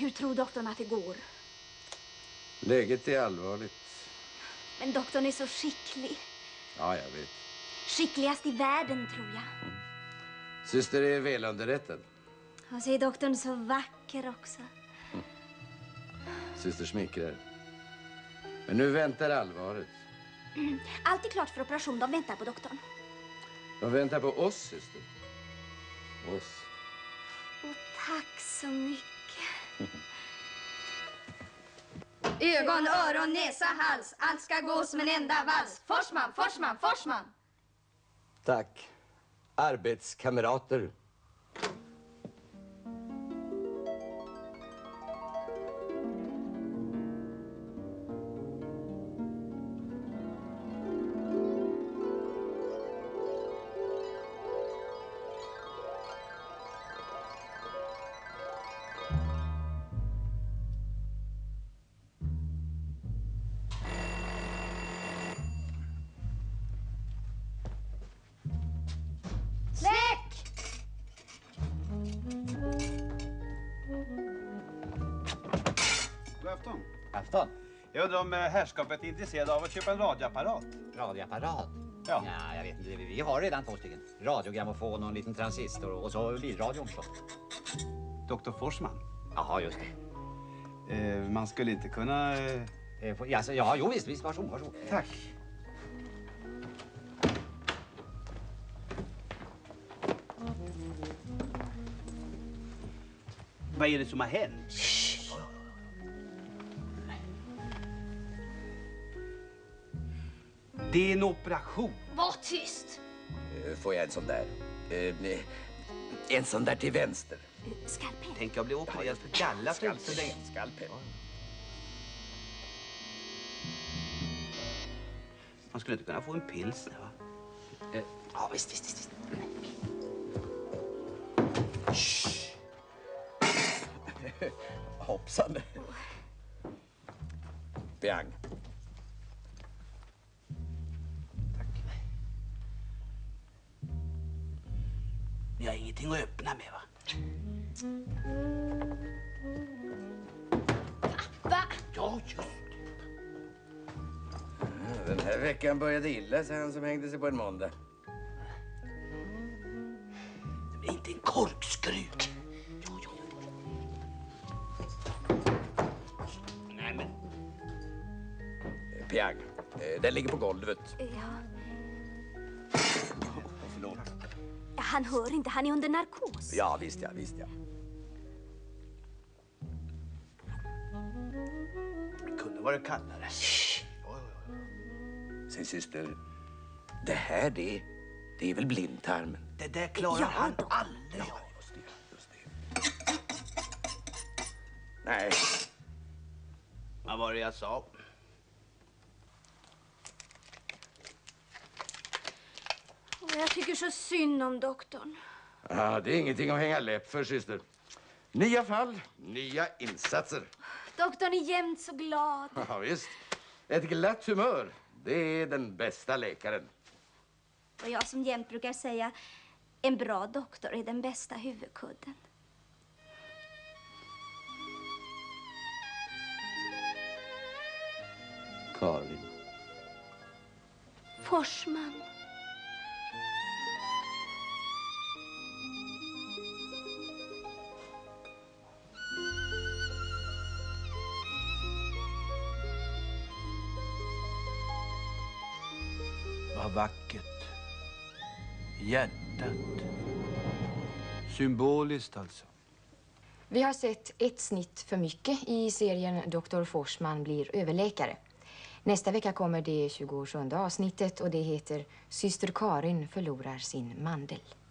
Hur tror doktorn att det går? Läget är allvarligt. Men doktorn är så skicklig. Ja, jag vet. Skickligast i världen, tror jag. Syster är välunderrättad. Och så är doktorn så vacker också. Syster smickrar. Men nu väntar allvaret. Allt är klart för operation. De väntar på doktorn. De väntar på oss, syster. Oss. Och tack så mycket. Ögon, öron, näsa, hals. Allt ska gå som en enda vals. Forsman, Forsman, Forsman. Tack. Arbetskamrater. Afton. Jag undrar om herrskapet är intresserad av att köpa en radioapparat. Radioapparat? Ja. Ja, jag vet inte. Vi har redan 2 stycken. Radiogrammofon och en liten transistor och så bilradion också. Dr. Forsman? Jaha, just det. Man skulle inte kunna... Ja, jo visst. Varsågod. Tack. Vad är det som har hänt? Det är en operation. Var tyst. Får jag en sån där? En sån där till vänster. Skalpell. Tänk jag bli opererad för galla för inte så länge. Skalpell. Man skulle inte kunna få en pilsner, va? Ja, visst. Hoppsan. Piang. Tack. Ni har ingenting att öppna med, va? Va? Ja, just. Den här veckan började illa, sa han som hängde sig på en måndag. Det är inte en korkskruv. Nej, men... Piang. Den ligger på golvet. Ja. Förlåt. Han hör inte. Han är under narkos. Ja, visst ja. Det kunde vara kallare. Säg syster, det här det är väl blindtarmen? Det där klarar han aldrig. Ja, just det. Nej. Vad var det jag sa? Jag tycker så synd om doktorn. Ja, det är ingenting att hänga läpp för, syster. Nya fall, nya insatser. Doktorn är jämt så glad. Ja, visst. Ett glatt humör, det är den bästa läkaren. Och jag som jämt brukar säga, en bra doktor är den bästa huvudkudden. Karin. Forsman. Vad vackert. Hjärtat. Symboliskt alltså. Vi har sett ett snitt för mycket i serien Dr. Forsman blir överläkare. Nästa vecka kommer det 27:e avsnittet och det heter Syster Karin förlorar sin mandel.